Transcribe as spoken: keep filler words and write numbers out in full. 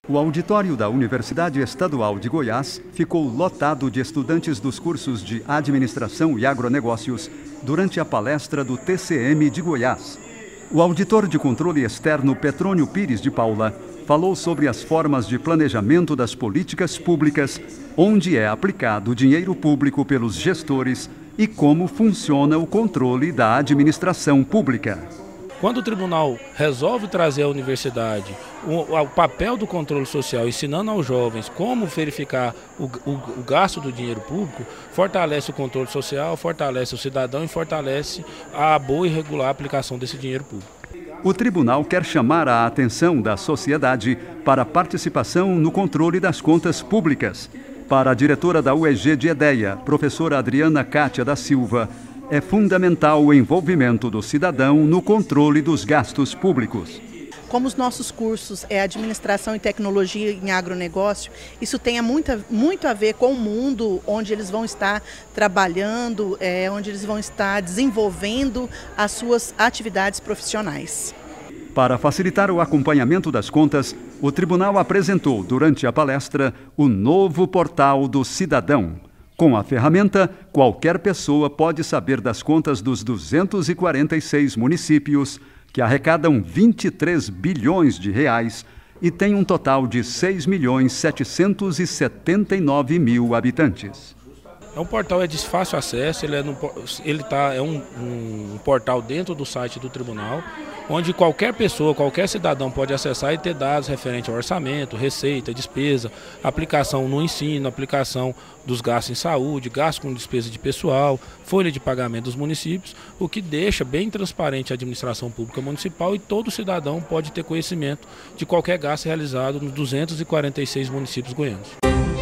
O auditório da Universidade Estadual de Goiás ficou lotado de estudantes dos cursos de Administração e Agronegócios durante a palestra do T C M de Goiás. O auditor de controle externo Petrônio Pires de Paula falou sobre as formas de planejamento das políticas públicas, onde é aplicado o dinheiro público pelos gestores e como funciona o controle da administração pública. Quando o tribunal resolve trazer à universidade o, o papel do controle social, ensinando aos jovens como verificar o, o, o gasto do dinheiro público, fortalece o controle social, fortalece o cidadão e fortalece a boa e regular aplicação desse dinheiro público. O tribunal quer chamar a atenção da sociedade para a participação no controle das contas públicas. Para a diretora da U E G de Edéia, professora Adriana Cátia da Silva, é fundamental o envolvimento do cidadão no controle dos gastos públicos. Como os nossos cursos é Administração e Tecnologia em Agronegócio, isso tem muita, muito a ver com o mundo onde eles vão estar trabalhando, é, onde eles vão estar desenvolvendo as suas atividades profissionais. Para facilitar o acompanhamento das contas, o tribunal apresentou durante a palestra o novo Portal do Cidadão. Com a ferramenta, qualquer pessoa pode saber das contas dos duzentos e quarenta e seis municípios, que arrecadam vinte e três bilhões de reais e tem um total de seis milhões setecentos e setenta e nove mil habitantes. É um portal é de fácil acesso, ele é, no, ele tá, é um, um portal dentro do site do tribunal, onde qualquer pessoa, qualquer cidadão pode acessar e ter dados referentes ao orçamento, receita, despesa, aplicação no ensino, aplicação dos gastos em saúde, gastos com despesa de pessoal, folha de pagamento dos municípios, o que deixa bem transparente a administração pública municipal e todo cidadão pode ter conhecimento de qualquer gasto realizado nos duzentos e quarenta e seis municípios goianos.